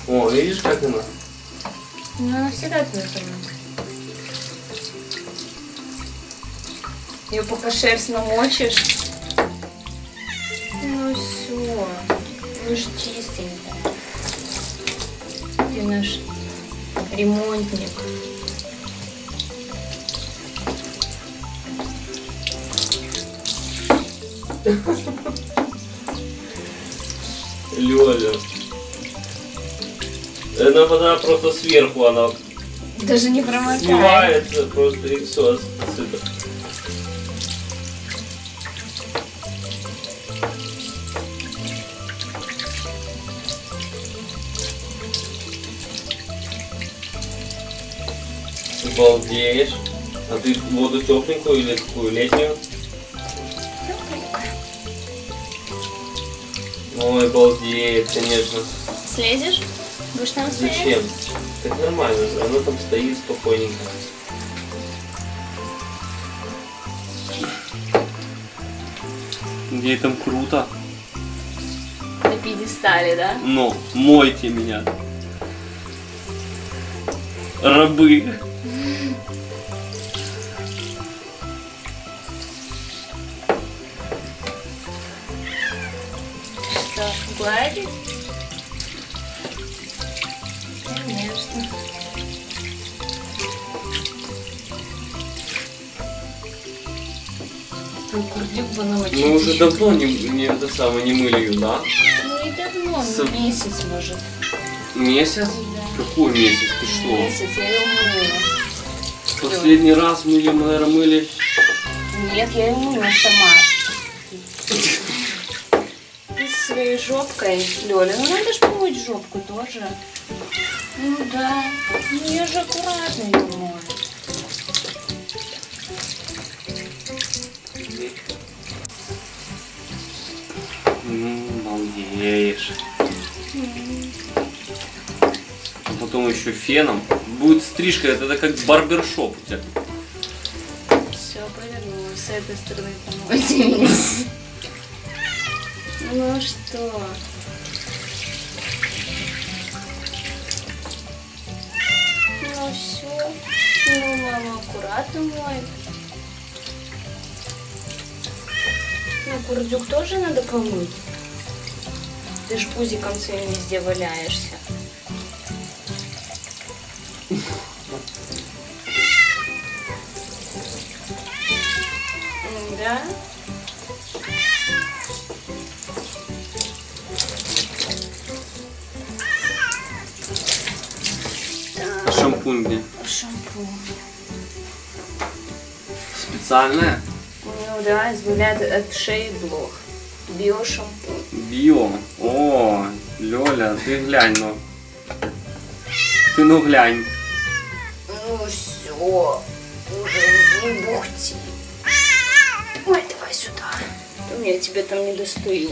О, видишь, как она? Ну, она всегда твоя. Ее пока шерсть намочишь. Ну все. Ну ж чистенькая. Ты наш ремонтник. Лёля. Она просто сверху, она Даже не промокает. сливается просто и все отсюда. Обалдеешь. А ты воду тепленькую или такую летнюю? Ой, обалдеет, конечно. Слезешь? Будешь там стоять? Зачем? Так нормально, она там стоит спокойненько. Ей там круто. На пьедестале, да? Но мойте меня. Рабы. Что, гладить? Конечно. Курдюк бы научить. Мы уже давно не мыли ее, да? Ну и давно, месяц может. Месяц? Да. Какой месяц? Ты что? Месяц, я ее мыла. Последний раз мы ее, наверное, мыли. Нет, я ее мыла сама. Ты с своей жопкой, Лёля, ну надо же помыть жопку тоже. Ну да, ну я же аккуратно ее мою. Балдеешь. А потом еще феном. Будет стрижка, это как барбершоп у тебя. Все, повернулась. С этой стороны помойте меня. Ну что? Ну все. Ну, мама, аккуратно мой. Ну, курдюк тоже надо помыть. Ты ж пузиком своим везде валяешься. Да? Так, Шампунь где? шампунь. Специальная? Ну да, избавляет от шеи блох. Биошампунь. Био. О, Лёля, ты глянь, ну. Ты ну глянь. Ну все, уже не бухти. Ой, давай сюда. То я тебя там не достаю.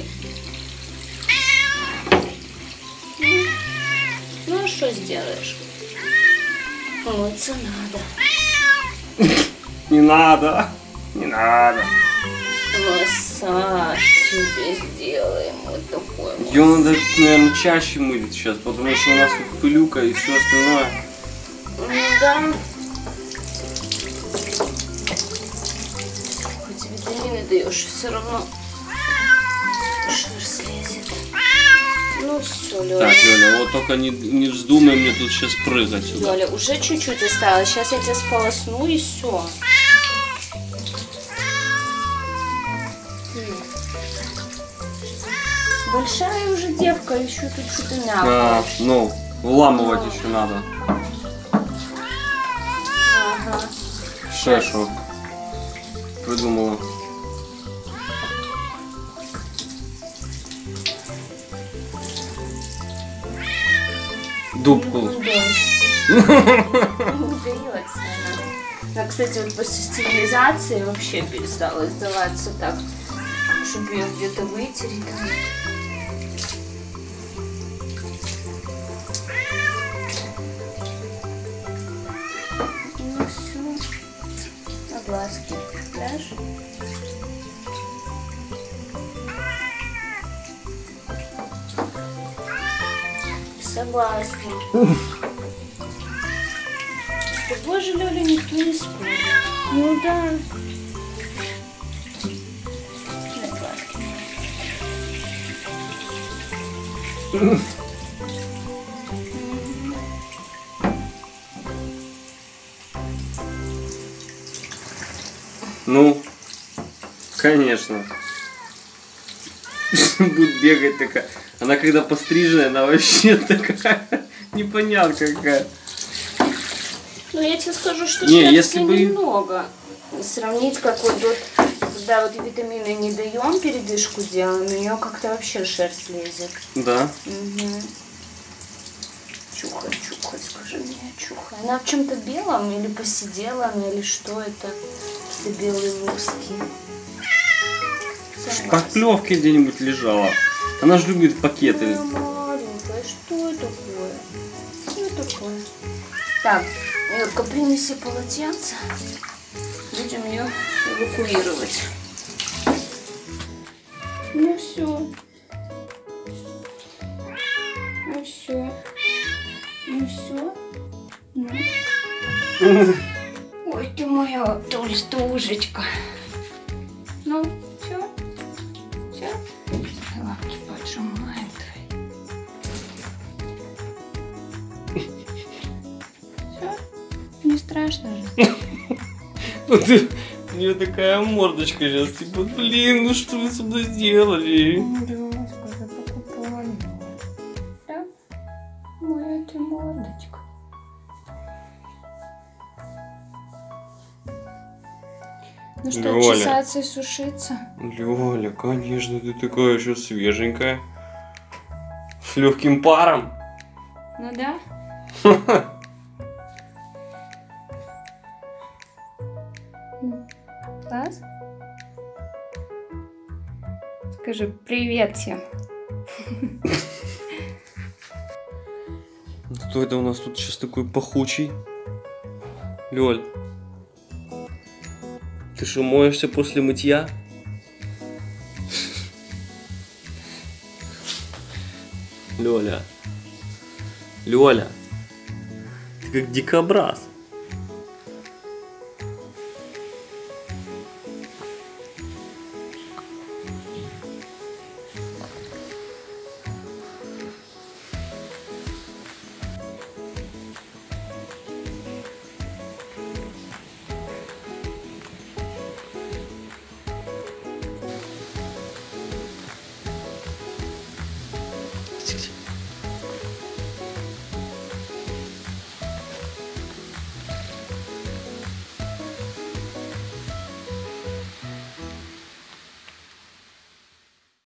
Ну а что сделаешь? Мыться надо. Не надо. Не надо. Массаж тебе сделаем. Вот такой массаж. Ее надо, наверное, чаще мыть сейчас, потому что у нас тут пылюка и все остальное. Ну да. Хоть витамины даешь, все равно шерсть слезет. Ну все, Лёля. Так, Лёля, вот только не вздумай мне тут сейчас прыгать сюда. Лёля, уже чуть-чуть осталось. Сейчас я тебя сполосну и все. Большая уже девка, еще тут что-то мягкое. Ну, вламывать еще надо. Ага. Шешу придумала. Дубку. Не дается она. Да, кстати, вот после стерилизации вообще перестала издаваться так, чтобы ее где-то вытереть. Там. Ну все. На глазки. Дашь? Согласна. С тобой же, Лёля, никто не спорит. Ну да. Дай глазки. Ну, конечно. Будет бегать такая. Она когда постриженная, она вообще такая непонятно какая. Ну, я тебе скажу, что Не, шерсти если бы... немного. Сравнить, как вот тут, когда вот витамины не даем, передышку делаем, у нее как-то вообще шерсть лезет. Да. Угу. Чухай, чухай, скажи мне, чухай. Она в чем-то белом или посидела она, или что это? Какие-то белые муски. В шпаклевке где-нибудь лежала. Она же любит пакеты. Маленькая, что это такое? Что это такое? Так, Юрка, принеси полотенце. Будем ее эвакуировать. Ну все. Ну все. Ну все. Ну. Ой, ты моя толстушечка. Ну, все. Все. Лапки поджимаем твои. Все. Не страшно же. У нее такая мордочка сейчас, типа, блин, ну что вы со мной сделали? Да, скажи, покупали. Да? Моя ты мордочка. Ну что, Лёля. чесаться и сушиться? Лёля, конечно, ты такая еще свеженькая. С легким паром. Ну да. Класс. Скажи привет всем. Кто это у нас тут сейчас такой пахучий? Лёль, ты что, моешься после мытья? Лёля, Лёля, ты как дикобраз.